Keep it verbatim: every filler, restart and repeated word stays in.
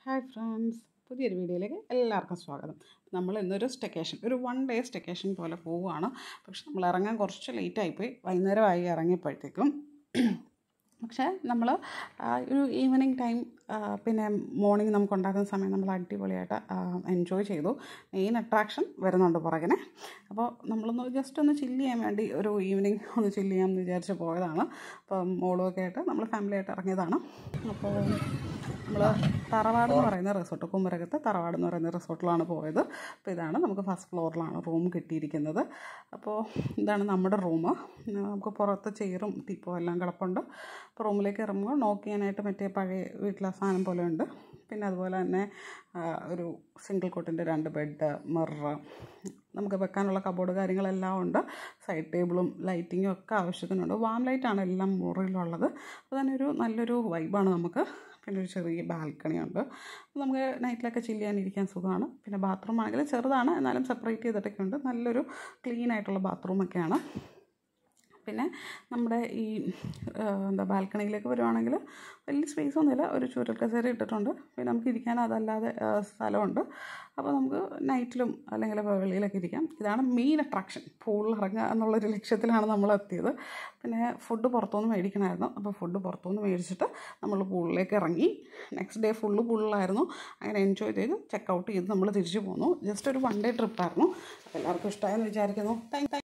Hi friends, പുതിയൊരു വീഡിയോയിലേക്ക് എല്ലാവർക്കും സ്വാഗതം. നമ്മൾ ഇന്നൊരു സ്റ്റേക്കേഷൻ, ഒരു വൺ ഡേ സ്റ്റേക്കേഷൻ പോലെ പോവുകയാണ്. പക്ഷെ നമ്മൾ ഇറങ്ങാൻ കുറച്ച് ലേറ്റായിപ്പോയി, വൈകുന്നേരമായി ഇറങ്ങിയപ്പോഴത്തേക്കും. പക്ഷേ നമ്മൾ ഒരു ഈവനിങ് ടൈം പിന്നെ മോർണിംഗ് നമുക്ക് ഉണ്ടാക്കുന്ന സമയം നമ്മൾ അടിപൊളിയായിട്ട് എൻജോയ് ചെയ്തു. മെയിൻ അട്രാക്ഷൻ വരുന്നുണ്ട് പുറകിനെ. അപ്പോൾ നമ്മളൊന്ന് ജസ്റ്റ് ഒന്ന് ചില്ല് ചെയ്യാൻ വേണ്ടി ഒരു ഈവനിങ് ഒന്ന് ചില്ല് ചെയ്യാമെന്ന് വിചാരിച്ച് പോയതാണ്. അപ്പം മോളുമൊക്കെ ആയിട്ട് നമ്മൾ ഫാമിലി ആയിട്ട് ഇറങ്ങിയതാണ്. അപ്പോൾ നമ്മൾ തറവാട് എന്ന് പറയുന്ന റിസോർട്ട്, കുമരകത്ത് തറവാട് എന്ന് പറയുന്ന റിസോർട്ടിലാണ് പോയത്. അപ്പോൾ ഇതാണ്, നമുക്ക് ഫസ്റ്റ് ഫ്ലോറിലാണ് റൂം കിട്ടിയിരിക്കുന്നത്. അപ്പോൾ ഇതാണ് നമ്മുടെ റൂം. നമുക്ക് പുറത്ത് ചെയറും ടിപ്പോ എല്ലാം കിടപ്പുണ്ട്. അപ്പോൾ റൂമിലേക്ക് ഇറങ്ങുമ്പോൾ നോക്ക് ചെയ്യാനായിട്ട് മറ്റേ പഴയ വീട്ടിലെ സാധനം പോലെ ഉണ്ട്. പിന്നെ അതുപോലെ തന്നെ ഒരു സിംഗിൾ കോട്ടിൻ്റെ രണ്ട് ബെഡ്, മിറർ, നമുക്ക് വെക്കാനുള്ള കബോർഡ് കാര്യങ്ങളെല്ലാം ഉണ്ട്. സൈഡ് ടേബിളും ലൈറ്റിങ്ങും ഒക്കെ ആവശ്യത്തിനുണ്ട്. വാം ലൈറ്റാണ് എല്ലാം മുറിയിലുള്ളത്. അപ്പോൾ തന്നെ ഒരു നല്ലൊരു വൈബാണ് നമുക്ക്. പിന്നെ ഒരു ചെറിയ ബാൽക്കണി ഉണ്ട്. നമുക്ക് നൈറ്റിലൊക്കെ ചില്ല് ചെയ്യാനിരിക്കാൻ സുഖമാണ്. പിന്നെ ബാത്റൂം ആണെങ്കിൽ ചെറുതാണ്, എന്നാലും സെപ്പറേറ്റ് ചെയ്തിട്ടൊക്കെ ഉണ്ട്. നല്ലൊരു ക്ലീൻ ആയിട്ടുള്ള ബാത്റൂമൊക്കെയാണ്. പിന്നെ നമ്മുടെ ഈ എന്താ ബാൽക്കണിയിലേക്ക് വരുവാണെങ്കിൽ വലിയ സ്പേസ് ഒന്നുമില്ല, ഒരു ചുരുൾ കസേര ഇട്ടിട്ടുണ്ട്. പിന്നെ നമുക്ക് ഇരിക്കാൻ അതല്ലാതെ സ്ഥലമുണ്ട്. അപ്പോൾ നമുക്ക് നൈറ്റിലും അല്ലെങ്കിൽ വെളിയിലൊക്കെ ഇരിക്കാം. ഇതാണ് മെയിൻ അട്രാക്ഷൻ. പൂളിൽ ഇറങ്ങുക എന്നുള്ളൊരു ലക്ഷ്യത്തിലാണ് നമ്മൾ എത്തിയത്. പിന്നെ ഫുഡ് പുറത്തുനിന്ന് മേടിക്കണമായിരുന്നു. അപ്പോൾ ഫുഡ് പുറത്തുനിന്ന് മേടിച്ചിട്ട് നമ്മൾ പൂളിലേക്ക് ഇറങ്ങി. നെക്സ്റ്റ് ഡേ ഫുള്ള് പൂളിലായിരുന്നു. അങ്ങനെ എൻജോയ് ചെയ്ത് ചെക്ക് ഔട്ട് ചെയ്ത് നമ്മൾ തിരിച്ചു പോന്നു. ജസ്റ്റ് ഒരു വൺ ഡേ ട്രിപ്പായിരുന്നു. അപ്പോൾ എല്ലാവർക്കും ഇഷ്ടമായെന്ന് വിചാരിക്കുന്നു. താങ്ക്